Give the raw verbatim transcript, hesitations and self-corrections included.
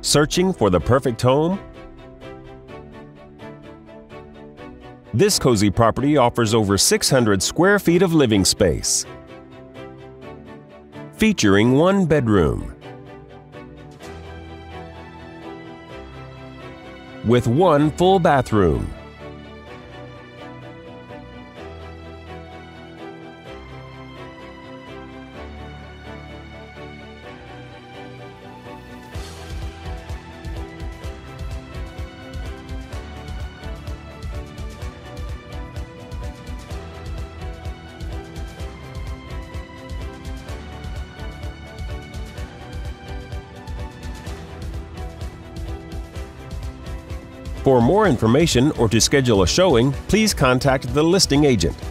Searching for the perfect home? This cozy property offers over six hundred square feet of living space, featuring one bedroom with one full bathroom. For more information or to schedule a showing, please contact the listing agent.